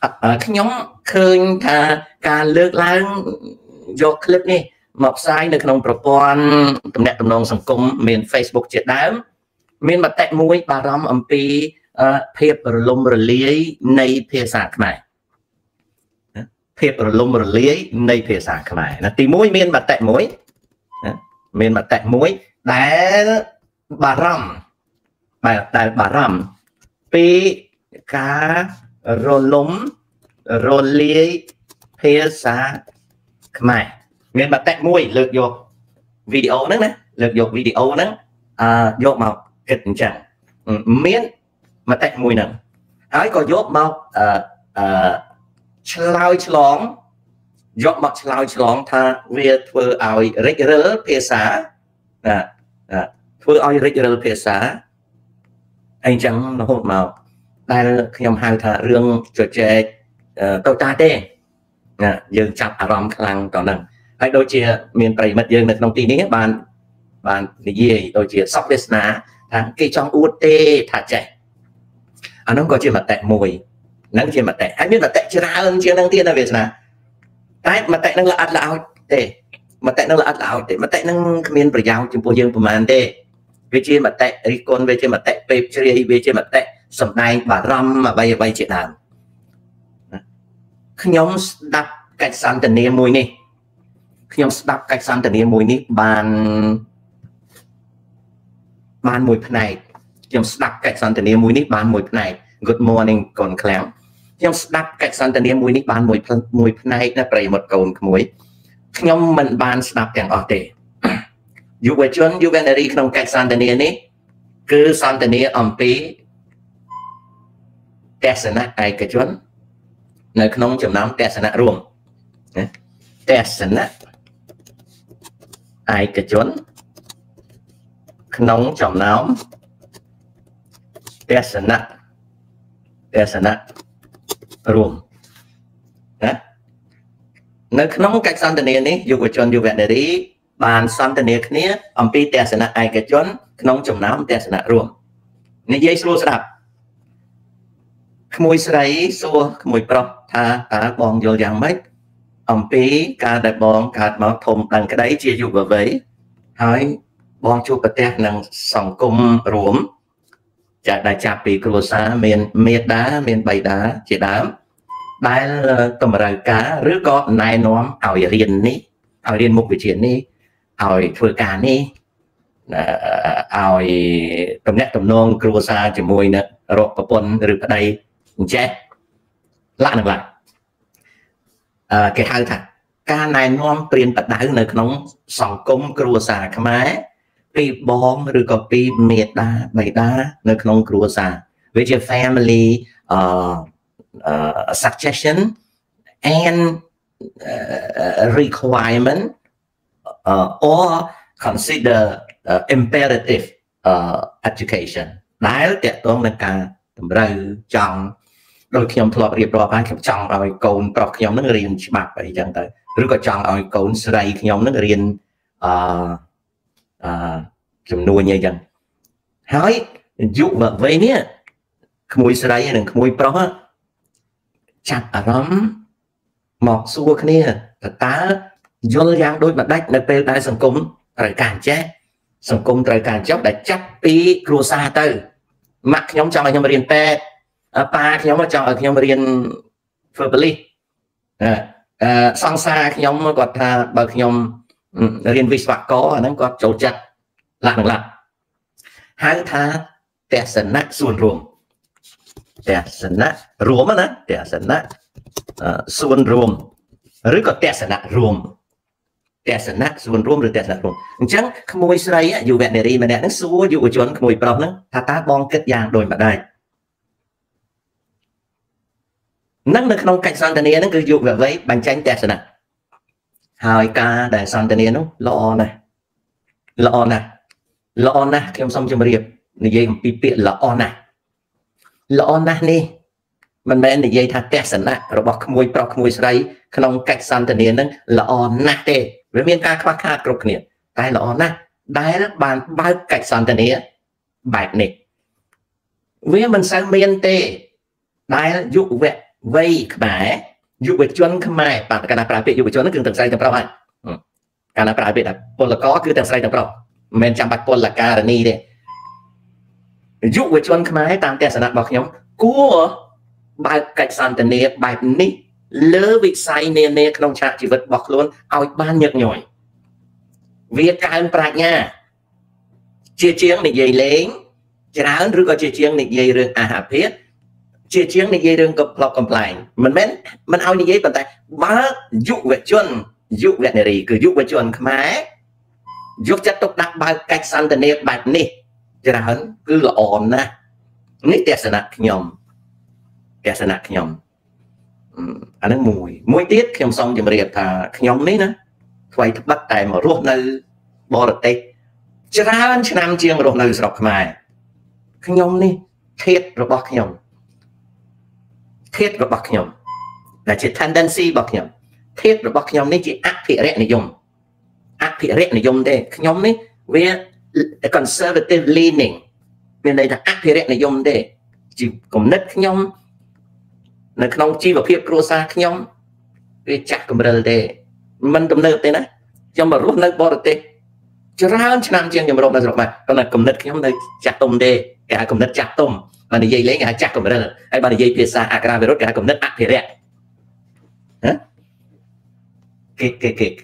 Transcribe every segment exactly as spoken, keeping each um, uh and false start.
nhóm khơi thà cả lược lang do clip này một sai được nôngប្រព័ន្ធតំណែងតំណងសង្គមមាន Facebook ជាដើមមានមតិមួយបារម្ភអំពីភាពរលំរលាយនៃភាសាខ្មែរភាពរលំរលាយនៃភាសាខ្មែរណាទីមួយមានមតិមួយមានមតិមួយដែលបារម្ភបែបដែលបារម្ភពីការរលំរលាយភាសាខ្មែរមានមតិមួយលើកយកវីដេអូហ្នឹងណាលើកយកវីដេអូហ្នឹងអឺយកមកគិតអញ្ចឹងមានមតិមួយហ្នឹងហើយក៏យកមកអឺអឺឆ្លើយឆ្លងយកមកឆ្លើយឆ្លងថាវាធ្វើឲ្យរិចរិលភាសាណាធ្វើឲ្យរិចរិលភាសាអីចឹងរហូតមកដែលខ្ញុំហៅថារឿងជជែកតូចតាចទេណាយើងចាប់អារម្មណ៍ខ្លាំងតហ្នឹងហើយដូចជាមានប្រិមិត្តយើងនៅក្នុងទីនេះបានបាននិយាយដូចជាសពវាសនាថាគេចង់អួតទេថាចេះអានោះក៏ជាមតិមួយហ្នឹងជាមតិហើយមានមតិច្រើនជាងហ្នឹងទៀតណាវាសនាតែមតិហ្នឹងល្អិតល្អោចទេមតិហ្នឹងល្អិតល្អោចទេមតិហ្នឹងគ្មានប្រយោជន៍ចំពោះយើងប្រហែលទេវាជាមតិរិះគន់វាជាមតិពេបជ្រាយវាជាមតិសំដែងបារម្ភអ្វីអ្វីជាដើមខ្ញុំស្ដាប់កិច្ចសន្ទនាមួយនេះខ្ញុំស្ដាប់កិច្ចសន្ទនាមួយនេះបានបានមួយផ្នែកខ្ញុំស្ដាប់កិច្ចសន្ទនាមួយនេះបានមួយផ្នែក Good morning កូនខ្លាំងខ្ញុំស្ដាប់កិច្ចសន្ទនាមួយនេះបានមួយមួយផ្នែកណាប្រិមត្តកូនក្មួយខ្ញុំមិនបានស្ដាប់ទាំងអស់ទេយុវជនយុវនារីក្នុងកិច្ចសន្ទនានេះគឺសន្ទនាអំពីទស្សនៈឯកជននៅក្នុងចំណោមទស្សនៈរួមណាទស្សនៈឯកជនក្នុងចំណោមទស្សនៈទស្សនៈរួមណានៅក្នុងកិច្ចសន្ទនានេះយុវជនយុវនារីបានសន្ទនាគ្នាអំពីទស្សនៈឯកជនក្នុងចំណោមទស្សនៈរួមនិយាយស្រួលស្ដាប់ក្មួយស្រីសួរក្មួយប្រុសថាតើបងយល់យ៉ាងម៉េចអំពីការដែលបងកើតមកធំដឹងក្តីជាយុវវ័យហើយបងជួបប្រទះនឹងសង្គមរួមចាដែលចាប់ពីគ្រួសារមានមេត្តាមានបិតាជាដើមដែលតម្រូវការឬក៏ណែនាំឲ្យរៀននេះឲ្យរៀនមុខវិជ្ជានេះឲ្យធ្វើការនេះឲ្យតំណែងតំណងគ្រួសារជាមួយនឹងរកប្រពន្ធឬប្តីអញ្ចេះឡាក់នឹងឡាក់អឺគេហៅថាការណែនាំព្រានបដៅនៅក្នុងសង្គមគ្រួសារខ្មែរពីបងឬក៏ពីមេត្តាបិតានៅក្នុងគ្រួសារវាជា family uh, uh, suggestion and uh, requirement uh, or consider uh, imperative uh, education ដែលតកតងនឹងការតម្រូវចង់ដោយខ្ញុំធ្លាប់រៀបរាប់ហើយខ្ញុំចង់ឲ្យកូនប្រុសខ្ញុំនឹងរៀនច្បាប់អីចឹងទៅឬក៏ចង់ឲ្យកូនស្រីខ្ញុំនឹងរៀនអឺអឺចំនួនអីចឹងហើយយុវវ័យនេះក្មួយស្រីនិងក្មួយប្រុសចាប់អារម្មណ៍មកសួរគ្នាតើតើយល់យ៉ាងដូចម្ដេចនៅពេលដែលសង្គមត្រូវការចេះសង្គមត្រូវការចុះដែលចាប់ពីគ្រួសារទៅម៉ាក់ខ្ញុំចង់ឲ្យខ្ញុំរៀនពេទ្យប៉ាខ្ញុំចង់ឲ្យខ្ញុំរៀនធ្វើប៉ូលីសអឺសង្សារខ្ញុំគាត់ថាបើខ្ញុំរៀនវិស្វករអាហ្នឹងគាត់ចូលចិត្តឡាក់នឹងឡាក់ហៅថាទស្សនៈส่วนរួមទស្សនៈរួមណាទស្សនៈส่วนរួមឬក៏ទស្សនៈរួមទស្សនៈส่วนរួមឬទស្សនៈរួមអញ្ចឹងក្មួយស្រីយុវនារីម្នាក់ហ្នឹងសួរយុវជនក្មួយប្រុសហ្នឹងថាតើបងគិតយ៉ាងដូចម្ដេចនឹងនៅក្នុងកិច្ចសន្ទនាហ្នឹងគឺយុវវ័យបញ្ចេញទស្សនៈហើយការដែលសន្ទនានោះល្អណាស់ល្អណាស់ល្អណាស់ខ្ញុំសូមជម្រាបនិយាយអំពីពាក្យល្អណាស់ល្អណាស់នេះមិនមែននិយាយថាទស្សនៈរបស់ក្មួយប្រុសក្មួយស្រីក្នុងកិច្ចសន្ទនាហ្នឹងល្អណាស់ទេវាមានការខ្វះខាតគ្រប់គ្នាតែល្អណាស់ដែលបានបើកកិច្ចសន្ទនាបែបនេះវាមិនសូវមានទេដែលយុវ vây khỏe dụ về chân không mai bạn cả là phải bị dụ về chân nó cứ từng say từng prao hay cả là phải bị là pol là có cứ từng say từng prao men chăm bạch pol là cả là ni đây dụ về chân không mai tam tiền sản bọc nhóm của bài cách sản tiền này bài ní lỡ bị say nè nè không chạm chỉ vật bọc luôn ao ban nhợt nhỏi việcการปรัชญาchia chiếng này dày lớn chả rứa có chia chiếng này dày rừng à hạt thiết chia chiếng này dây đường cập lọc cầm lại mình men mình ao như vậy bàn tay bá dụ về chân dụ về này cứ dụ về chân khmái dụ chất tốc đặc bài cách san tên này bạch nè cho hắn cứ là ổn nè nít tẹt sạch nhom tẹt sạch nhom anh ấy mùi mùi tiết khi xong thì mình thà nhom nít nữa quay thấp bắt tay mà ruột nơi bò được tê cho ra năm chiêng ruột nơi sọc khmái nhom nè thiệt rồi bọc nhom thiết của bậc nhom là chỉ tendency bậc nhom thiết của bậc nhom này chỉ ác thị rẻ này dùng ác thị rẻ này dùng đây nhom này về conservative leaning bên đây là ác thị rẻ này dùng đây chỉ cùng nứt nhom là không chi vào phía crosa nhom về chặt cùng bờ đây mình tụm nợ đây nè cho mà rút nợ bỏ được đây cho ra năm chiên cho mà rút nợ rồi mà còn là cùng nứt nhom đây chặt tôm đây cả cùng nứt chặt tôm mà này dây lấy cái chắc của mình là ai bà này dây phía xa akra virus cái cũng rất ác thế đấy hả cái cái cái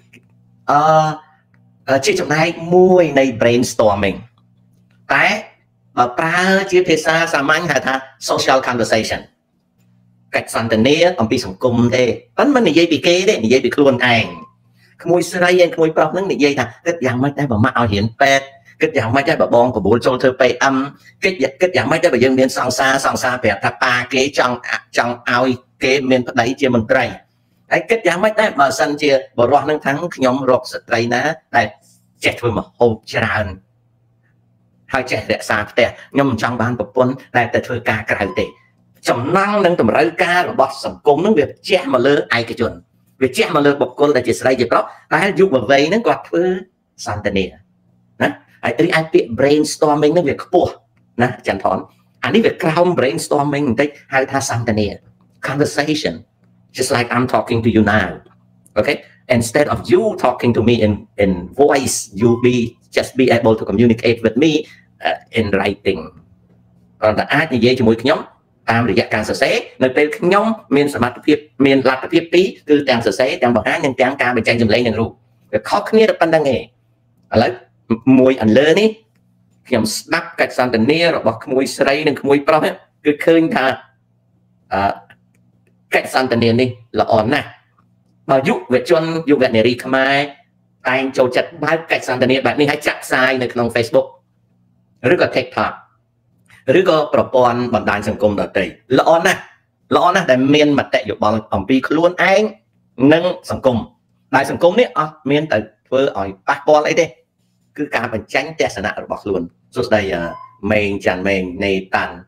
ờ chỉ trong này mùi này brainstorming cái mà pra chỉ phía xa sao mạnh hay tha social conversation cách sản tình này ông bị sống cùng thế vẫn mình này dây bị kê đấy này dây bị luôn ảnh mùi sợi dây mùi bọc nó này dây thà cái dạng mấy tay vào mạo hiển pet kết dạng mấy trái bà bong của bố cho thơ bay âm kết kết dạng mấy trái bà dân miền song xa song xa bẹt thà ba kế trong trong ao kế miền đấy chia mình trai ấy kết dạng mấy trái bà sân chia bà roa nâng thắng nhóm rọc sợi trai ná đây trẻ thôi mà hô tràn hai trẻ đẹp xa tè nhưng trong ban bậc quân đây tại thôi ca cài tệ trong năng nâng tầm rơi ca rồi bọt sầm cúng nâng việc che mà lơ ai cái chuẩn việc che mà lơ bậc quân là chỉ xây gì đó ai giúp bà vây nó quạt với Santaniaไอ้ไอ้เปีย brainstorming นั่นเviệcปุ๊บนะจันทร์อันนี้เviệc ground brainstorming ได้ให้ท่าสัมตเนีย conversation just like I'm talking to you now okay instead of you talking to me in in voice you be just be able to communicate with me uh, in writing còn là ai như vậy cho mỗi nhóm តាមរយៈការសរសេរនៅពេលខ្ញុំមានសមត្ថភាពមានលទ្ធភាពពីរគឺទាំងសរសេរទាំងបង្ហាញនិងទាំងការបញ្ចេញសម្លេងនិងរូបវាខុសគ្នាតែប៉ុណ្្នឹងឯងឥឡូវមួយអន្លើនេះខ្ញុំស្ដាប់កិច្ចសន្ទនារបស់ក្មួយស្រីនិងក្មួយប្រុសគឺឃើញថាអឺកិច្ចសន្ទនានេះល្អណាស់បើយុវជនយុវនារីខ្មែរតែងចូលចិត្តបើកកិច្ចសន្ទនាបែបនេះឲ្យចាក់ផ្សាយនៅក្នុង Facebook ឬក៏ TikTok ឬក៏ប្រព័ន្ធបណ្ដាញសង្គមដទៃល្អណាស់ល្អណាស់ដែលមានមតិយោបល់អំពីខ្លួនឯងនិងសង្គមដែលសង្គមនេះអត់មានទៅធ្វើឲ្យប៉ះពាល់អីទេគឺការបញ្ចេញទស្សនៈរបស់ខ្លួនសួស្ដីមេងចាន់មេងនៃតាន់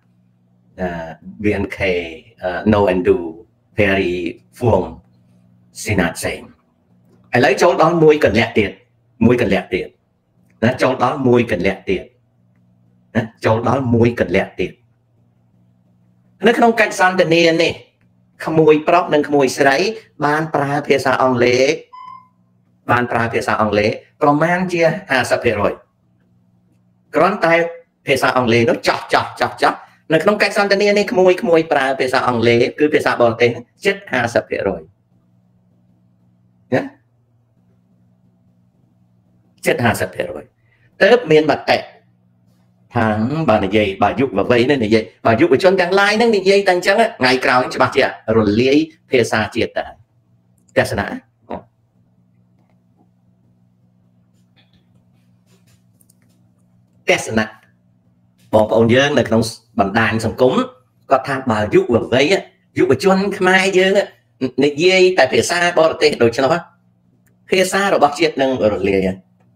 vê en ca no and do very form ស៊ីណាតសេងឥឡូវចូលដល់មួយកន្លះទៀតមួយកន្លះទៀតណាចូលដល់មួយកន្លះទៀតណាចូលដល់មួយកន្លះទៀតនៅក្នុងកិច្ចសន្ទនានេះក្មួយប្រុសនិងក្មួយស្រីបានប្រើភាសាអង់គ្លេសបានប្រើភាសាអង់គ្លេសប្រមាណជា ห้าสิบเปอร์เซ็นต์ គ្រាន់តែភាសាអង់គ្លេសនោះចោះចោះចោះចោះនៅក្នុងកិច្ចសន្ទនានេះក្មួយក្មួយប្រើភាសាអង់គ្លេសគឺភាសាបរទេសជិត ห้าสิบเปอร์เซ็นต์ ណាជិត ห้าสิบเปอร์เซ็นต์ ទើបមានមតិថាបើនិយាយបើយុវវ័យនេះនិយាយបើយុវជនទាំងឡាយនឹងនិយាយតែអញ្ចឹងថ្ងៃក្រោយច្បាស់ជារលាយភាសាជាតិតែទស្សនៈទស្សនៈបងប្អូនយើងនៅក្នុងបណ្ដាញសង្គមគាត់ថាបើយុវវ័យយុវជនខ្មែរយើងនិយាយតែភាសាបរទេសដូច្នោះភាសារបស់ជាតិនឹងរលាយ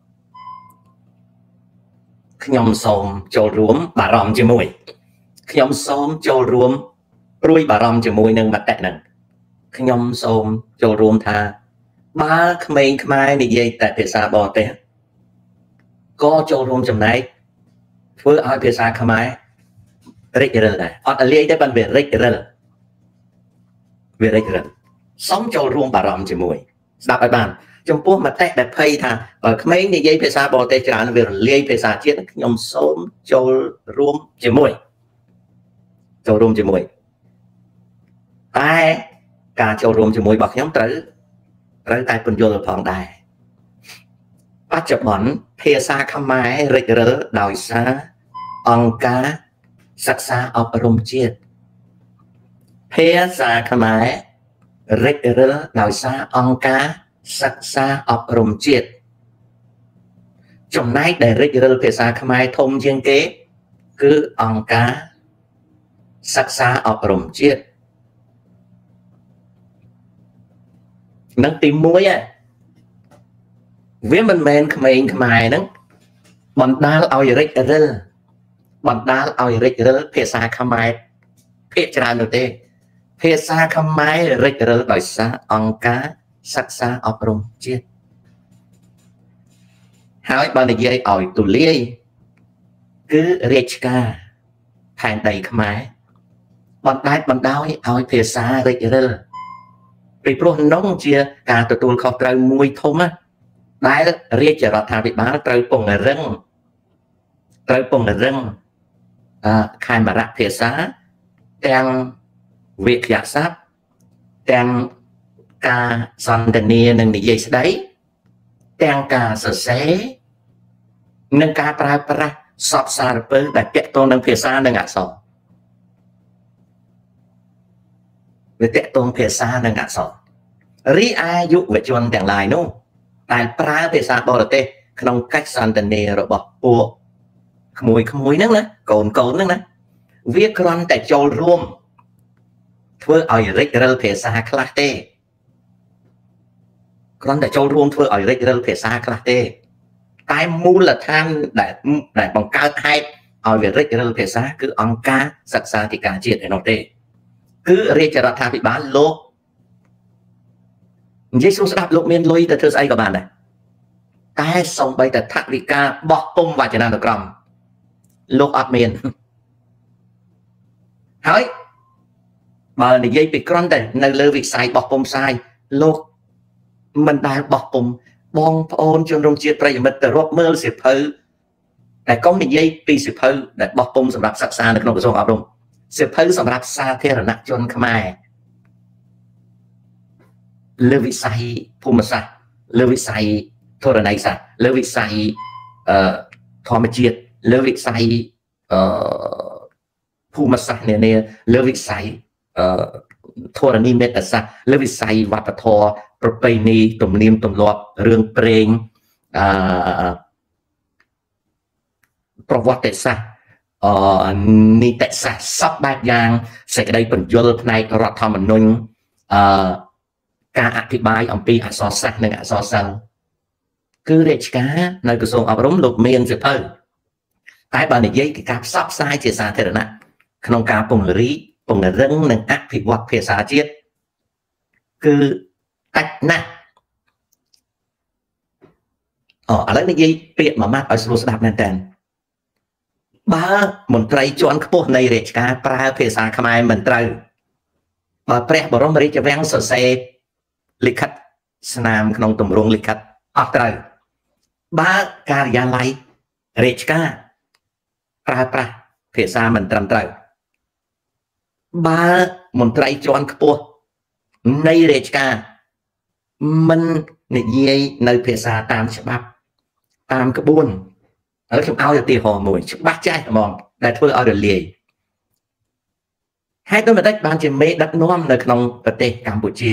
ខ្ញុំសូមចូលរួមបារម្ភជាមួយខ្ញុំសូមចូលរួមព្រួយបារម្ភជាមួយនឹងមតិហ្នឹងខ្ញុំសូមចូលរួមថាបើក្មេងខ្មែរនិយាយតែភាសាបរទេសក៏ចូលរួមចំណែកធ្វើឲ្យភាសាខ្មែររិចរិលដែរអត់លាយទេប៉ុន្តែវារិចរិលវារិចរិលសុំចូលរួមបារម្ភជាមួយស្ដាប់ឲ្យបានចំពោះមតិដែលភ័យថាបើក្មេងនិយាយភាសាបរទេសច្រើនវារលាយភាសាជាតិខ្ញុំសូមចូលរួមជាមួយចូលរួមជាមួយតែការចូលរួមជាមួយរបស់ខ្ញុំត្រូវត្រូវតែពន្យល់ផងដែរបច្ចុប្បន្នភាសាខ្មែររិចរិលដោយសារអង្គការសិក្សាអប់រំជាតិភាសាខ្មែររិចរិលដោយសារអង្គការសិក្សាអប់រំជាតិចំណែកដែលរិចរិលភាសាខ្មែរធំជាងគេគឺអង្គការសិក្សាអប់រំជាតិនឹងទីមួយហ៎វាមិនមែនក្មេងខ្មែរហ្នឹងបណ្ដាលឲ្យរិចរិលបណ្ដាលឲ្យរិចរិលភាសាខ្មែរភាគច្រើននោះទេភាសាខ្មែររិចរិលដោយសារអង្គការសិក្សាអប់រំជាតិហើយបើនិយាយឲ្យទូលាយគឺរាជការផែនដីខ្មែរបណ្ដែតបណ្ដោយឲ្យភាសារិចរិលពីព្រោះនោះជាការទទួលខុសត្រូវមួយធំណាដែលរាជរដ្ឋាភិបាលត្រូវពង្រឹងត្រូវពង្រឹងអឺខេមរៈភាសាទាំងវិទ្យាសាស្ត្រទាំងការសន្ទនានិងនិយាយស្ដីទាំងការសរសេរនិងការប្រើប្រាស់សព្វសារពើដែលពាក់ទងនឹងភាសានិងអក្សរវាពាក់ទងភាសានិងអក្សររីឯយុវជនទាំងឡាយនោះដែលប្រើភាសាបរទេសក្នុងកិច្ចសន្ទនារបស់ពួកក្មួយក្មួយហ្នឹងណាកូនកូនហ្នឹងណាវាគ្រាន់តែចូលរួមធ្វើឲ្យរិចរិលភាសាខ្លះទេគ្រាន់តែចូលរួមធ្វើឲ្យរិចរិលភាសាខ្លះទេតែមូលដ្ឋានដែលដែលបង្កើតហេតុឲ្យវារិចរិលភាសាគឺអង្គការសិក្សាធិការជាតិឯនោះទេគឺរាជរដ្ឋាភិបាលលោកនិយាយស្រួលស្ដាប់លោកមានលុយទៅធ្វើស្អីក៏បានដែរតែសំបីតែថវិកាបោះពុំវចនានុក្រមលោកអត់មានហើយបើនិយាយពីក្រន់តែនៅលើវិស័យបោះពុំផ្សាយលោកមិនដែលបោះពុំបងប្អូនជនរួមជាតិប្រិយមិត្តទៅរាប់មើលសៀវភៅតែកុំនិយាយពីសៀវភៅដែលបោះពុំសម្រាប់សិក្សានៅក្នុងក្រសួងអប់រំសៀវភៅសម្រាប់សាធារណជនខ្មែរលើវិស័យភូមិសាស្ត្រលើវិស័យធរណីសាស្ត្រលើវិស័យអឺធម្មជាតិលើវិស័យអឺភូមិសាស្ត្រនានាលើវិស័យអឺធរណីមេត្តាសាស្ត្រលើវិស័យវប្បធម៌ប្រពៃណីទំនៀមទម្លាប់រឿងព្រេងអឺប្រវត្តិសាស្ត្រអឺនីតិសាស្ត្រសពបែបយ៉ាងសេចក្តីបញ្យលផ្នែករដ្ឋធម្មនុញ្ញអឺការអធិប្បាយអំពីអក្សរសាស្ត្រនិងអក្សរសិល្ប៍គឺរាជការនៅក្រសួងអប់រំលោកមានសៀវភៅតែបើនិយាយពីការផ្សព្វផ្សាយជាសាធារណៈក្នុងការពង្រីកពង្រឹងនិងអភិវឌ្ឍភាសាជាតិគឺតិចណាស់អូឥឡូវនិយាយពាក្យមួយម៉ាត់ឲ្យស្រួលស្ដាប់មែនតើបើមន្ត្រីជាន់ខ្ពស់នៃរាជការប្រើភាសាខ្មែរមិនត្រូវបើព្រះបរមរាជវាំងសរសេរលិខិតស្នាមក្នុងទម្រង់លិខិតអត់ត្រូវបើការិយាល័យរាជការប្រើប្រាស់ភាសាមិនត្រឹមត្រូវបើមន្ត្រីជាន់ខ្ពស់នៃរាជការមិននិយាយនៅភាសាតាមច្បាប់តាមក្បួនហើយខ្ញុំឲ្យឧទាហរណ៍មួយច្បាស់ចាស់ហ្មងដែលធ្វើឲ្យរលាយហេតុដូចម្តេចបានជាមេដឹកនាំនៅក្នុងប្រទេសកម្ពុជា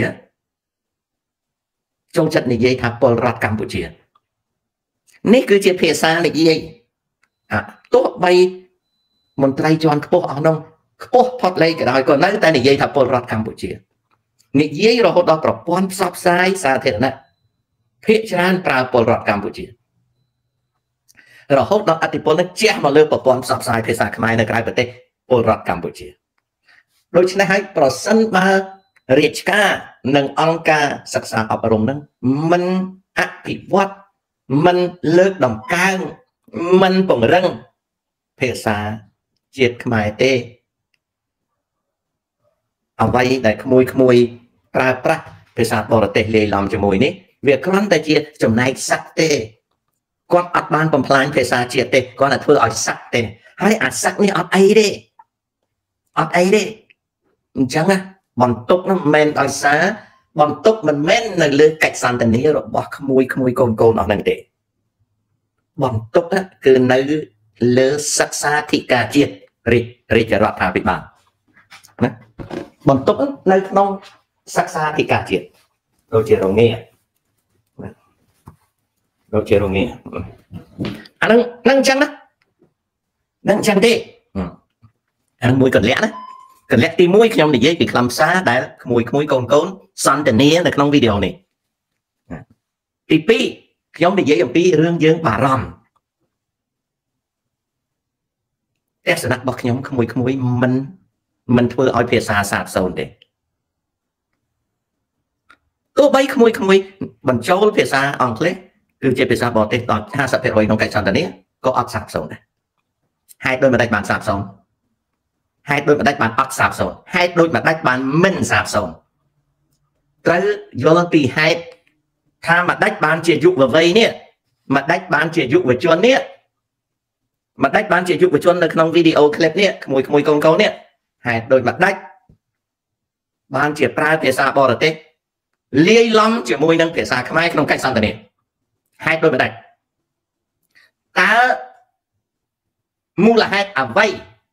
ចូលចិត្តនិយាយថាពលរដ្ឋកម្ពុជានេះគឺជាភាសានិយាយទោះបីមន្ត្រីជាន់ខ្ពស់អស់នោះខ្ពស់ផុតលេខក៏ដោយក៏នៅតែនិយាយថាពលរដ្ឋកម្ពុជានិយាយរហូតដល់ប្រព័ន្ធផ្សព្វផ្សាយសាធារណៈភាគច្រើនប្រើពលរដ្ឋកម្ពុជារហូតដល់អធិពលនេះជះមកលើប្រព័ន្ធផ្សព្វផ្សាយភាសាខ្មែរនៅក្រៅប្រទេសពលរដ្ឋកម្ពុជាដូច្នេះហើយប្រសិនបើរាជការនិងអង្គការសិក្សាអប់រំនឹងមិនអភិវឌ្ឍមិនលើកតម្កើងមិនពង្រឹងភាសាជាតិខ្មែរទេ ở vay để môi môi pra praភាសាបរទេសលេឡំជាមួយនេះវាគ្រាន់តែជាចំណែកស័ក្តិទេគាត់អត់បានបំផ្លាញភាសាជាតិទេគាត់តែធ្វើឲ្យស័ក្តិទេហើយអាស័ក្តិនេះអត់អីទេអត់អីទេអញ្ចឹងណាបន្ទុកនោះមិនមែនដោយសារបន្ទុកមិនមែននៅលើកិច្ចសន្ទនារបស់ក្មួយក្មួយកូនកូនអស់ហ្នឹងទេបន្ទុកគឺនៅលើសិក្សាធិការជាតិរាជរាជរដ្ឋាភិបាលណាបន្ទុកនៅក្នុងសិក្សាធិការជាតិដូចជារងាដូចជារងាអាហ្នឹងហ្នឹងអញ្ចឹងណាហ្នឹងអញ្ចឹងទេអាហ្នឹងមួយកលៈណាកលៈទីមួយខ្ញុំនិយាយពីខ្លឹមសារដែលក្មួយក្មួយកូនកូនសន្ទនានៅក្នុងវីដេអូនេះទីពីរខ្ញុំនិយាយអំពីរឿងយើងបារម្ភទស្សនៈរបស់ខ្ញុំក្មួយក្មួយមិនមិនធ្វើឲ្យភាសាសាបសូន្យទេទោះបីក្មួយក្មួយបញ្ចូលភាសាអង់គ្លេសគឺជាភាសាបរទេសដល់ ห้าสิบเปอร์เซ็นต์ ក្នុងកិច្ចសន្ទនាក៏អត់សាបសូន្យដែរហេតុដូចម្ដេចបានសាបសូន្យហេតុដូចម្ដេចបានអត់សាបសូន្យហេតុដូចម្ដេចបានមិនសាបសូន្យត្រូវយល់ពីហេតុថាម្ដេចបានជាយុវវ័យនេះម្ដេចបានជាយុវជននេះម្ដេចបានជាយុវជននៅក្នុងវីដេអូឃ្លីបនេះក្មួយក្មួយកូនកូននេះហេតុដូចម្ដេចបានជាប្រើភាសាបរទេសលាយឡំជាមួយនឹងភាសាខ្មែរក្នុងកិច្ចសន្ទនាហេតុដូចម្ដេចតើមូលហេតុអ្វី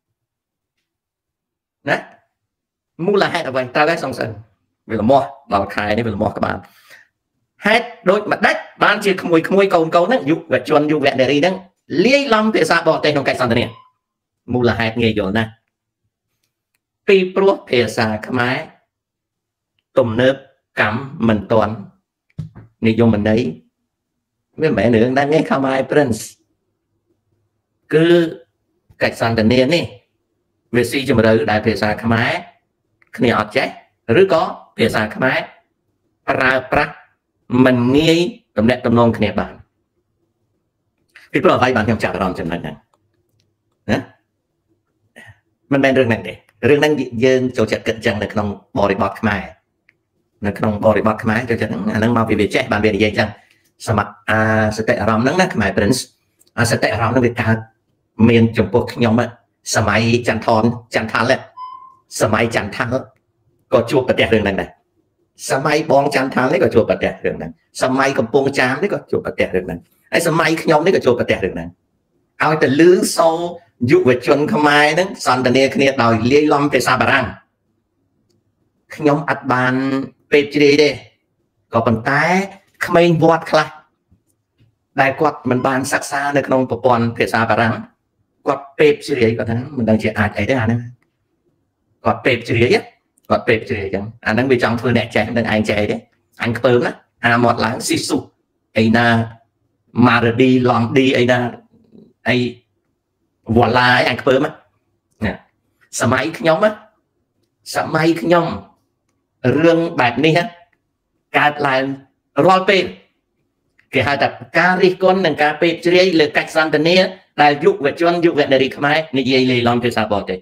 ណាមូលហេតុអ្វីត្រូវហើយសង្ស័យវាលមាស់ដល់ខែនេះវាលមាស់ក្បាលហេតុដូចម្ដេចបានជាក្មួយក្មួយកូនកូនហ្នឹងយុវជនយុវនារីហ្នឹងលាយឡំភាសាបរទេសក្នុងកិច្ចសន្ទនាមូលហេតុងាយយល់ណាស់ពីព្រោះភាសាខ្មែរទំនើបកម្មមិនទាន់និយមន័យវាមិនមែនរឿងដែលងាយខ្មែរ Prince គឺកិច្ចសន្ទនានេះវាស៊ីជម្រៅដែលភាសាខ្មែរគ្នាអត់ចេះឬក៏ភាសាខ្មែរប្រើប្រាស់មិនងាយទំនាក់ទំនងគ្នាបានពីព្រោះអ្វីបានខ្ញុំចាប់អារម្មណ៍ចំណុចហ្នឹងណាមិនមែនរឿងហ្នឹងទេរឿងហ្នឹងយើងចូលចិត្តគិតចឹងនៅក្នុងបរិបទខ្មែរនៅក្នុងបរិបទខ្មែរចូលចិត្តហ្នឹងអាហ្នឹងមកពីវាចេះបានវានិយាយចឹងសមត្ថអាសតិអារម្មណ៍ហ្នឹងណាខ្មែរ Prince អាសតិអារម្មណ៍ហ្នឹងវាកើតមានចំពោះខ្ញុំសម័យចន្ទថនចន្ទថលសម័យចន្ទថលក៏ជួបប្រទះរឿងហ្នឹងដែរសម័យបងចន្ទថលនេះក៏ជួបប្រទះរឿងហ្នឹងសម័យកំពង់ចាមនេះក៏ជួបប្រទះរឿងហ្នឹងហើយសម័យខ្ញុំនេះក៏ជួបប្រទះរឿងហ្នឹងឲ្យតែលឺសូរយុវជនខ្មែរហ្នឹងសន្ទនាគ្នាដោយលាយឡំភាសាបារាំងខ្ញុំអត់បានពេកជ្រាយទេក៏ប៉ុន្តែក្មេងវត្តខ្លះដែលគាត់មិនបានសិក្សានៅក្នុងប្រព័ន្ធភាសាបារាំងគាត់ពេកជ្រាយគាត់ថាមិនដឹងជាអាចអីទេអាហ្នឹងគាត់ពេកជ្រាយគាត់ពេកជ្រាយអញ្ចឹងអាហ្នឹងវាចង់ធ្វើអ្នកចេះនឹងឯងចេះអីទេអញខ្ពើមណាអាមាត់ឡើងស៊ីស៊ូអីណាម៉ារ៉ាឌីឡង់ឌីអីណាអីវ៉ាឡាអញខ្ពើមណាសម័យខ្ញុំណាសម័យខ្ញុំរឿងបែបនេះកើតឡើងរាល់ពេលគេហៅថាការរិះគន់និងការពេកជ្រាយលើកិច្ចសន្ទនាដែលយុវជនយុវនារីខ្មែរនិយាយលេឡំភាសាបរទេស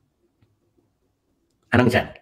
អានោះចឹង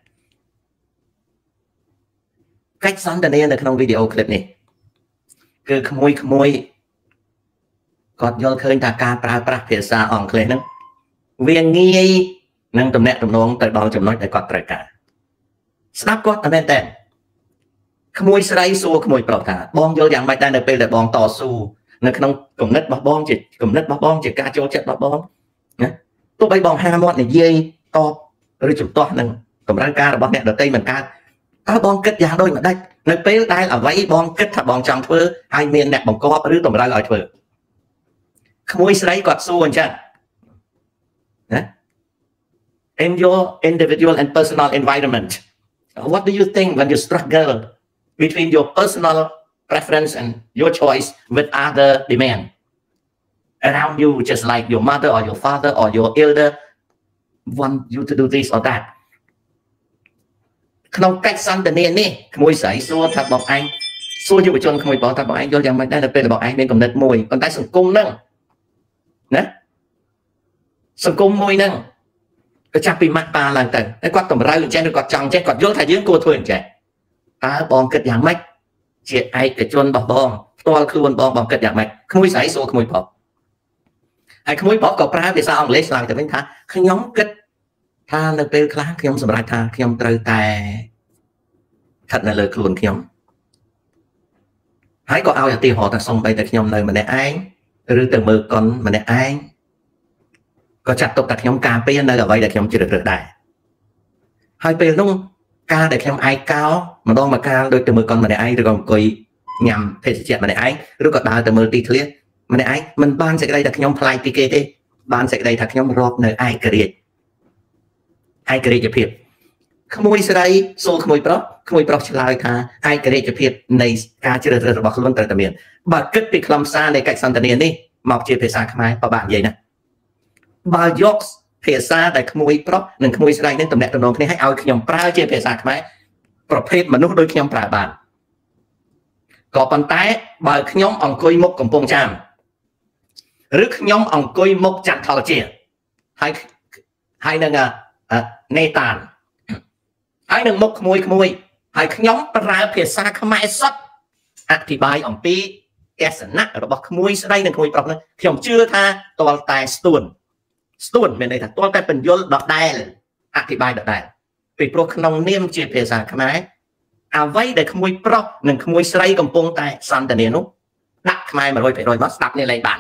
កិច្ចសន្ទនានៅក្នុងវីដេអូឃ្លីបនេះគឺក្មួយក្មួយគាត់យល់ឃើញថាការប្រើប្រាស់ភាសាអង់គ្លេសហ្នឹងវាងាយនឹងទំនាក់ទំនងទៅដល់ចំណុចដែលគាត់ត្រូវការស្ដាប់គាត់តែមែនតើក្មួយស្រីសួរក្មួយប្រុសថាបងយល់យ៉ាងម៉េចដែរនៅពេលដែលបងតស៊ូនៅក្នុងគំនិតរបស់បងជាគំនិតរបស់បងជាការចូលចិត្តរបស់បងណាទោះបីបងហាមាត់និយាយតបឬជំទាស់នឹងកម្លាំងការរបស់អ្នកដទៃមិនកើតតើបងគិតយ៉ាងដូចម្ដេចនៅពេលដែលអ្វីបងគិតថាបងចង់ធ្វើហើយមានអ្នកបង្គាប់ឬតម្រូវឲ្យធ្វើក្មួយស្រីគាត់សួរអញ្ចឹងណា in your individual and personal environment what do you think when you struggle between your personal preference and your choice with other demand around you just like your mother or your father or your elder want you to do this or that ក្នុងកិច្ចសន្ទនានេះក្មួយស្រីសួរថាបងឯងសួរយុវជនក្មួយបងថាបងឯងយល់យ៉ាងម៉េចដែរនៅពេលបងឯងមានគំនិតមួយប៉ុន្តែសង្គមហ្នឹងណាសង្គមមួយហ្នឹងก็จับปีมัดปลาหลังแต่ไอ้กอดต่อมาเราเช่นกอดจังเช่นกอดยศไทยยืนกลัวถ้วยเช่นตาบองเกิดอย่างไม่เจียไอ้เกิดจนบองบองตัวคือวันบองบองเกิดอย่างไม่ขโมยสายโซ่ขโมยปอบไอ้ขโมยปอบกับปลาเดี๋ยวซาอังเลสหลังแต่เป็นท่าขยมเกิดท่าในเปลคลาขยมสำหรับท่าขยมเตยแต่ขัดในเลยขลุ่นขยมhãy có ao thì họ ta xong bay tại nhóm này mà này anh rồi từ mưa con mà này anh có chặt tục tại nhóm cà phê nơi là vậy để nhóm chưa được được đại hai bên luôn ca để nhóm ai cao mà đo mà ca đôi từ mưa con mà này anh rồi còn cười nhằm thể sẽ mà này anh rồi còn đào từ mưa ti clear mà này anh mình ban sẽ đây là nhóm play ti kê đi ban sẽ đây là nhóm rock nơi ai kể ai kể cho phiềnขโมยสไลด์โซ่ขโมยปลอกขโมยปลอกฉลาดค่ะไอ้กระเดจะเพียรในการเจริญระบบล้วนแต่ตะเมียนบาดกึศไปคลำซาในไก่สันตเนียนนี่หมอกเจียเพศาขมายประบาดใหญ่นะบายกเพศาแต่ขโมยปลอกหนึ่งขโมยสไลด์นี่ตำแหน่งตำแหน่งนี้ให้เอาขยมปลาเจียเพศาขมายประเภทมนุษย์โดยขยมปลาบานก่อปันไตบาขยมองคุยมกกำปงจามหรือขยมองคุยมกจันทร์เจียให้ให้นั่งอ่ะในตาลไอ้หนึ่งมกขโมยขโมยไอ้ขยมปลาเพียซาขมายสัตอธิบายอ่องปีแกสนะเราบอกขโมยได้หนึ่งขโมยปลอกนะที่ผมเชื่อท่าตัวตายสตูนสตูนเป็นอะไรท่าตัวตายเป็นยศดอกได้เลยอธิบายดอกได้ปีโปรขนมเนียมเจียเพียซาขมายเอาไว้ได้ขโมยปลอกหนึ่งขโมยไส้กำปงตายสันแต่เนียนุดักขมายมาโรยไปโรยมัสดักในไรบ้าน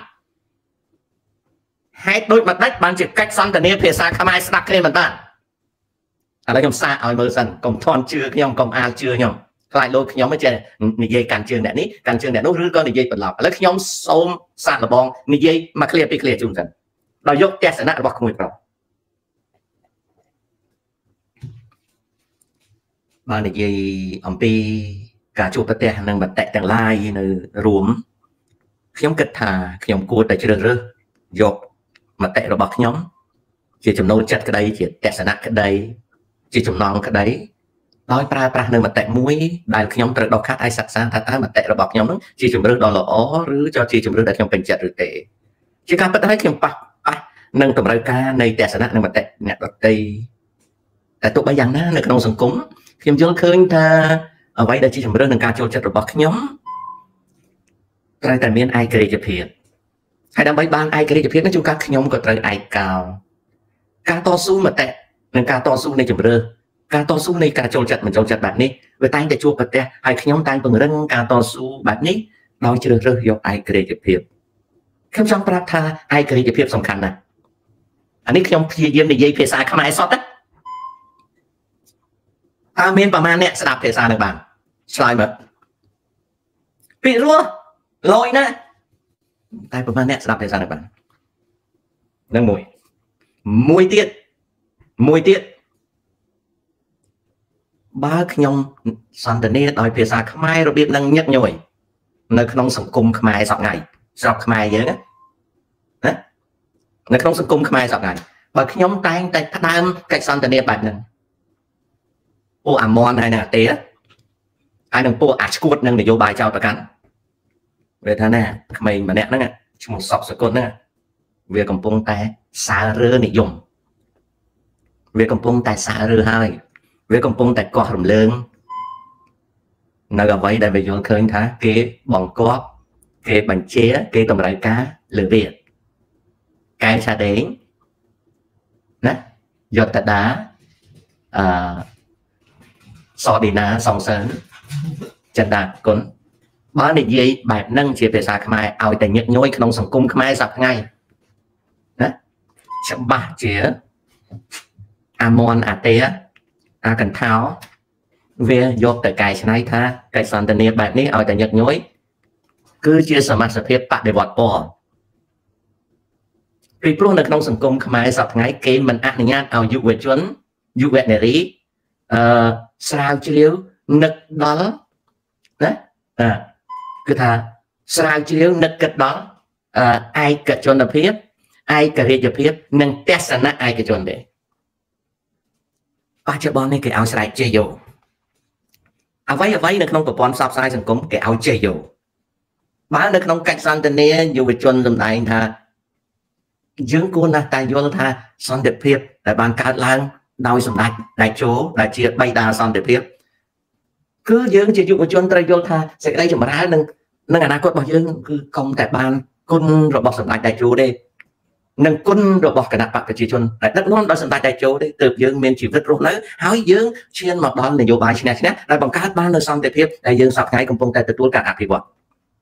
ให้โดยมาได้บ้านจีกัดสันแต่เนียเพียซาขมายดักในบ้านอะไรยอมซาเอาเมอร์สันกองทอนเชื่อยอมกองอาเชื่อยอมคลายโลกยอมไม่เจอนิยการเชื่อแบบนี้การเชื่อแบบนู้นหรือก็นิยเป็นหลับแล้วยอมโซมซาระบองนิยมาเคลียร์ไปเคลียร์จุ่มกันเรายกแกสนะบอกขโมยเปล่าบ้านนิยอมปีการจูบประเทศนั่งบัดแตะแต่งลายในรวมยอมกระถายอมกูแต่เชื่อเรื่องยกมาแตะเราบอกยอมchỉ chấm nấu chặt cái đây chỉ tẹt sẵn cái đây chỉ chấm nón cái đấy nói pra pra nơi mà tẹt muối đại nhóm tự đọc khác ai sạch sang thật mà tẹt là bọc nhóm chỉ chấm nước đó là ó rứ cho chỉ chấm nước đại nhóm bình chặt rồi tệ chỉ cả bất hết kiếm bạc nâng tầm ra ca này tẹt sẵn nơi mà tẹt nhặt đọt đây tại tụi bây giờ nó nơi trong sân cúng kiếm cho khơi ta ở vậy đây chỉ chấm nước nâng ca cho chặt rồi bọc nhóm tại tại miền ai kể chụp hiện hay đang bấy ban ai kể chụp hiện nó chung các nhóm có trời ai caoการต่อสู้มาแต่ในการต่อสู้ในจุดเริ่มการต่อสู้ในการโจมจัดมันโจมจัดแบบนี้เวลาแต่ชัวประเทศไอ้ขยมตังเป็นเรื่องการต่อสู้แบบนี้เราจะเริ่มยกไอ้เกรดเพียบคำสั่งปราบทาไอ้เกรดเพียบสำคัญนะอันนี้ขยมพีเยี่ยมในเยี่ยมเพศาขมายซอดนะอาเมนประมาณเนี้ยสลับเพศาในบ้านสไลด์แบบปีรัวลอยนะแต่ประมาณเนี้ยสลับเพศาในบ้านนั่งมวยมวยเตี้ยมวยเตี้ยบ้าขยมสันตเนตโดยภาษาขมายระเบียบนั่งยักย่อยในขนมสังคมขมายสองไงสอบขมายเยอะนะนะในขนมสังคมขมายสองไงบ้าขยมแต่งแต่พนามกับสันตเนตแบบนั้นโอ้อามอนไอ้น่ะเตี้ยไอ้หนึ่งโป้อาชกูดหนึ่งเดี๋ยวโยบายเจ้าประกันเวทนาขมายมาเนี่ยนั่นไงชั่วโมงสอบสกุลนั่นเวียกำปงแต่สาเรือนิยมเวียกำปงแต่สาเรือให้เวียกำปงแต่กอดหลงเลิงนั่นก็ไว้ได้ไปโยนเคยท่าเก๋บองกอเก๋บัญเชียเก๋ตำรายกาหรือเวียดกายชาเด้งนะยอดตาดาสอดีนาสองเซิร์จันดาคนบ้านในยี่แบบนั่งเชียร์ภาษาขมายเอาแต่เงียบย้อยขนมสังคมขมายสับไงจะบาดเจ็บอามอนอาเตียอากันเท้าเวียยกแต่ไก่ชนะท่าไก่สันตเนียแบบนี้เอาแต่ยักย้อยคือเชื่อสมัครสเปียปะเดวอดปอปีพรุ่งในขนมสังคมขมายสับไงเกณฑ์มันอนุญาตเอายุเวชนยุเวเนรีสาวเชียวนึกดอลนะคือท่าสาวเชียวนึกกัดดอลไอเกิดจนเพียบไอ้กระเรียบเพียบนั่งเทศนาไอ้กระจนเดปัจจุบันนี้แกเอาสายเจโยเอาไว้เอาไว้ในขนมกับปอนซับไซสังคมแกเอาเจโยบ้านในขนมกัดสันตเนียอยู่ไปจนลำไหนท่ายืงกูนะตายโยนท่าสันเด็ดเพียบ đại ban cao lang đau sầm đại đại chỗ đại chia bay đa son để tiếp cứ dương chỉ dụ một chuồn tây vô tha sẽ đây chừng mà ra nâng nâng anh cốt bao dương cứ công tại ban côn rồi bọc sầm đại đại chỗ đây nâng côn rồi bọc cái nạp bạc cái chỉ chuồn đại đất non đau sầm đại đại chỗ đây từ dương miền chỉ vứt rồi nữa háo dương chuyên mặc đó là nhiều bài xin nè đại bằng cao ban nơi son để tiếp đại dương sập ngay công công tại từ tuôn cả áp thì bọn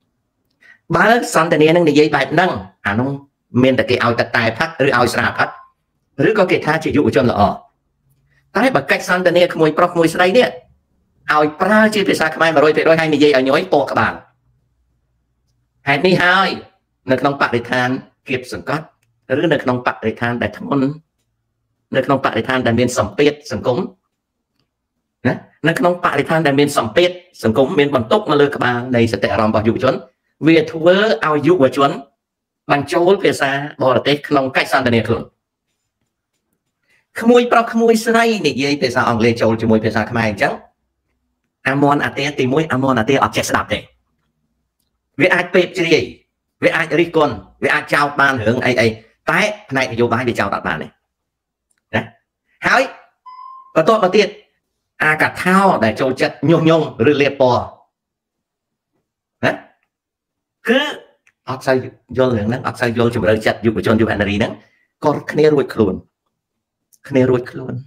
ba son tại này nâng để dây bài nâng à nông miền tại cái ao tại tài phát rồi ao sạp phát rồi có cái tha chỉ dụ chuồn là ở tại bằng cách son tại này không mùi pro mùi say đấy ao pra chỉ phải sao mai mà rồi phải rồi hai mươi giây ở nhói to các bạn hai mươi hai nước nông bạc để than kịp sừng cát rồi nước nông bạc để than để thôn nước nông bạc để than để miền sầm pết sừng cúng nước nông bạc để than để miền sầm pết sừng cúng miền bần túc mà lừa các bạn này sẽ tệ làm bảo dụ chuẩn việc thua ao dụ và chuẩn bằng châu về xa bỏ là tết nông cách san này thường không mùi pro không mùi say này dây về sao ông lê châu chỉ mùi về sao khai chẳng amon ate thì mũi amon ate ở chết đạp đấy với ai pep gì với ai ricon với ai chào ban hưởng ai ai tái này thì vô bài để chào đặt bàn này đấy hỏi và tôi đầu tiên à cả thao để cho chất nhung nhung rồi liệp bò đấy cứ ở sao vô lượng đó ở sao vô chụp được chặt dùng của chôn dùng bạn này đó còn khné ruột luôn khné ruột luôn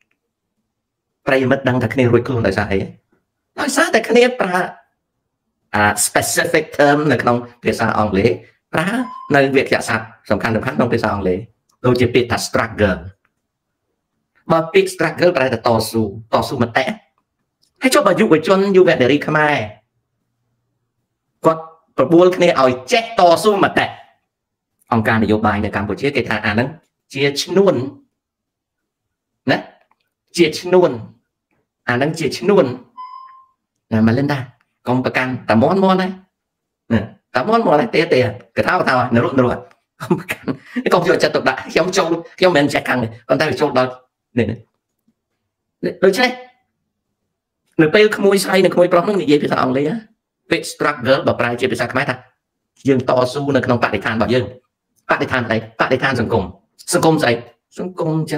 phải mất đăng thật khné ruột luôn tại sao ấy nói sao tại khné pra à specific termในក្នុងភាសាអង់គ្លេសប្រើនៅវាក្យស័ព្ទសំខាន់ៗក្នុងភាសាអង់គ្លេសដូចជាពាក្យថា struggle បើពាក្យ struggle ប្រែថាតស៊ូតស៊ូមតិហើយចុះបើយុវជនយុវនារីខ្មែរគាត់ប្របួលគ្នាឲ្យចេះតស៊ូមតិអង្គការនយោបាយនៅកម្ពុជាគេថាអាហ្នឹងជាឈ្នួនណាជាឈ្នួនអាហ្នឹងជាឈ្នួនណាម៉ាលីនដាកុំប្រកាន់តែមន់មន់ហ្នឹងតែមន់មន់ហ្នឹងទេទេកថាថានរុនរុកុំប្រកាន់កុំយកចិត្តទុកដាក់ខ្ញុំចូលខ្ញុំមិនចេះខាងនេះប៉ុន្តែចូលដល់នេះដូច្នេះនៅពេលក្មួយស្រីនិងក្មួយប្រុសហ្នឹងនិយាយភាសាអង់គ្លេសពាក្យ struggle បើប្រែជាភាសាខ្មែរថាយើងតស៊ូនៅក្នុងបរិស្ថានរបស់យើងបរិស្ថានអីបរិស្ថានសង្គមសង្គមស្អីសង្គមអញ្ចឹង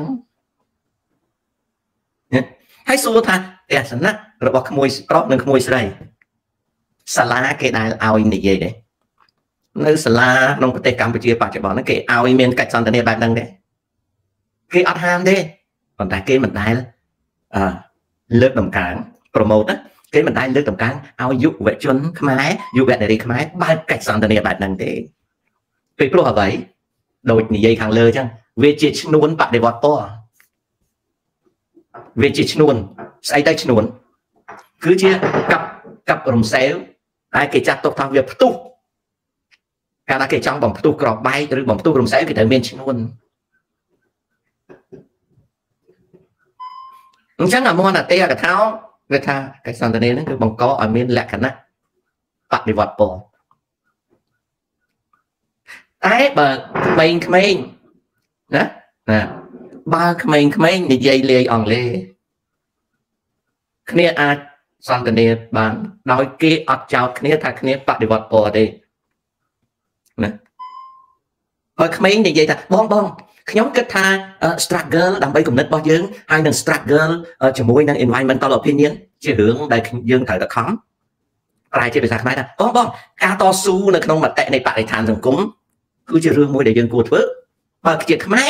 ហើយសួរថាទស្សនៈរបស់ក្មួយប្រុសនិងក្មួយស្រីសាលាគេដែលឲ្យនិយាយដែរនៅសាលាក្នុងប្រទេសកម្ពុជាបច្ចុប្បន្នហ្នឹងគេឲ្យមានកិច្ចសន្ទនាបែបហ្នឹងដែរគេអត់ហាមទេប៉ុន្តែគេមិនដែលអឺលើកដំកើង promote ណាគេមិនដែលលើកដំកើងឲ្យយុវជនខ្មែរយុវនារីខ្មែរបើកកិច្ចសន្ទនាបែបហ្នឹងទេពីព្រោះអ្វីដូចនិយាយខាងលើអញ្ចឹងវាជាឈ្នួនបដិវត្តពណ៌វាជាឈ្នួនស្អីទៅឈ្នួនគឺជាកាប់កាប់រំសេវហើយគេចាត់ទុកថាវាផ្ទុះកាលណាគេចង់បំផ្ទុះក្របបែកឬបំផ្ទុះរំសេវគេត្រូវមានឈ្នួនអញ្ចឹងអាមនអតេកថាវាថាកិច្ចសន្ទនាហ្នឹងគឺបង្កឲ្យមានលក្ខណៈបដិវត្តពណ៌តែបើក្មេងក្មេងណាណាបើក្មេងក្មេងនិយាយលាយអង់គ្លេសគ្នាអាចសន្ទនាបានដោយគេអត់ចោទគ្នាថាគ្នាបដិវត្តពណ៌ទេណាបើក្មេងនិយាយថាបងបងខ្ញុំគិតថា struggle ដើម្បីគំនិតរបស់យើងហើយនឹង struggle ជាមួយនឹង environmental opinion ជារឿងដែលយើងត្រូវតែខំប្រែជាភាសាខ្មែរថាបងបងការតស៊ូនៅក្នុងមតិនៃបរិស្ថានសង្គមគឺជារឿងមួយដែលយើងគួរធ្វើបើជាខ្មែរ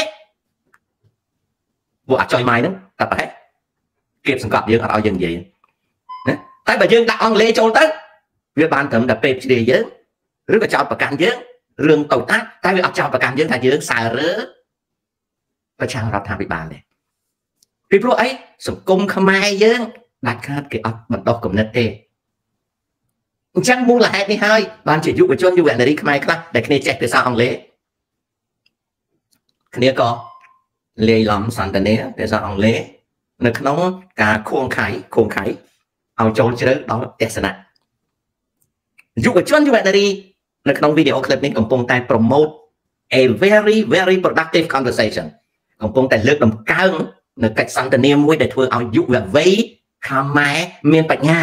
ពួកអាចចុយម៉ាយហ្នឹងតែប្រហែលគៀបសង្កត់យើងអត់ឲ្យយើងនិយាយណាតែបើយើងដាក់អង់គ្លេសចូលទៅវាបានត្រឹមតែពេកជ្រាយើងឬក៏ចោតប្រកាន់យើងរឿងតូចតាចតែវាអត់ចោតប្រកាន់យើងថាយើងសើរើប្រឆាំងរដ្ឋាភិបាលទេពីព្រោះអីសង្គមខ្មែរយើងដាច់ខាតគេអត់បណ្ដោះគំនិតទេអញ្ចឹងមូលហេតុនេះហើយបានជាយុវជនយុវនារីខ្មែរខ្លះដែលគ្នាចេះភាសាអង់គ្លេសគ្នាក៏លាយឡំសន្ទនាភាសាអង់គ្លេសនៅក្នុងការខួងខៃខួងខៃឲ្យចូលជ្រៅដល់ទស្សនៈយុវជនយុវនារីនៅក្នុងវីដេអូឃ្លីបនេះកំពុងតែ promote a very very productive conversation កំពុងតែលើកតម្កើងនៅកិច្ចសន្ទនាមួយដែលធ្វើឲ្យយុវវ័យខ្មែរមានបញ្ញា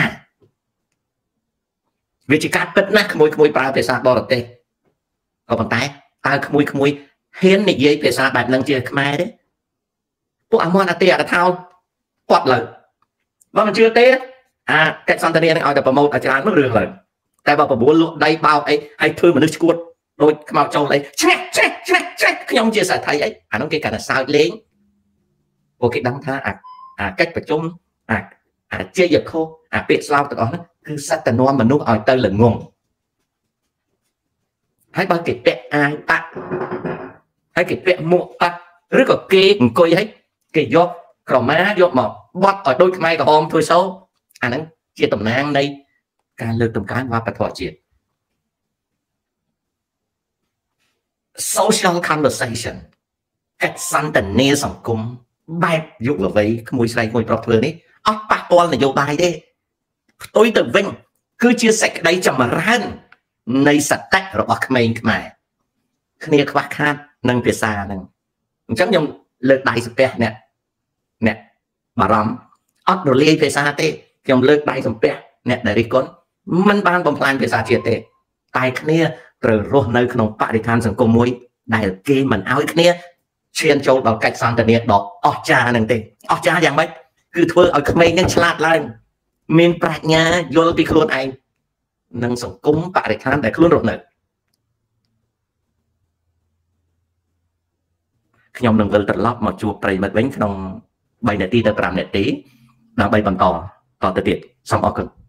វាជាការពិតណាស់ក្មួយក្មួយប្រើភាសាបរទេសក៏ប៉ុន្តែតើក្មួយក្មួយហ៊ាននិយាយភាសាបែបហ្នឹងជាខ្មែរទេពួកអាមន់អាទេអាថោគាត់លើបើមិនជឿទេអាកិច្ចសន្តានានឹងឲ្យតែប្រម៉ូទឲ្យច្រើននោះរឿងលើតែបើប្រមូលលក់ដីបោកអីហើយធ្វើមនុស្សឈួតដូចខ្មោចចូលអីឆ្នេះឆ្នេះឆ្នេះឆ្នេះខ្ញុំជាសាថៃអីអានោះគេកាន់តែសើចលេងពួកគេដឹងថាអាកិច្ចប្រជុំអាអាជាយខុសអាពាក្យស្លោកទាំងអស់ហ្នឹងគឺសត្វតនាំមនុស្សឲ្យទៅល្ងងហើយបើគេពាក់អាយបាក់ហើយគេពាក់មួកបាក់ឬក៏គេអង្គុយហើយគេយកក្រមាយកមកបត់ឲ្យដូចខ្មែរក្រហមធ្វើសូអាហ្នឹងជាតំណាងនៃការលើកតម្កើងវប្បធម៌ជាតិ social conversation កិច្ចសន្ទនាសង្គមបែបយុវវ័យក្មួយស្រីក្មួយប្រុសធ្វើនេះអត់ប៉ះពាល់នយោបាយទេផ្ទុយទៅវិញគឺជាសេចក្តីចម្រើននៃសតិរបស់ក្មេងខ្មែរគ្នាខ្វះខាតនឹងភាសាហ្នឹងអញ្ចឹងខ្ញុំលើកដៃសំពះអ្នកអ្នកបារម្ភអត់រលាយភាសាទេខ្ញុំលើកដៃសំពះអ្នកដែលរិះគន់មិនបានបំផ្លាញភាសាជាតិទេតែគ្នាត្រូវរស់នៅក្នុងបរិស្ថានសង្គមមួយដែលគេមិនអោយគ្នាឈានចូលដល់កិច្ចសន្ទនាដ៏អស្ចារ្យហ្នឹងទេអស្ចារ្យយ៉ាងម៉េចគឺធ្វើឲ្យក្មេងហ្នឹងឆ្លាតឡើងមានប្រាជ្ញាយល់ពីខ្លួនឯងនិងសង្គមបរិស្ថានដែលខ្លួនរស់នៅខ្ញុំនឹងវិលត្រឡប់មកជួបប្រិយមិត្តវិញក្នុងបីនាទីទៅប្រាំនាទីដើម្បីបន្តតទៅទៀតសូមអរគុណ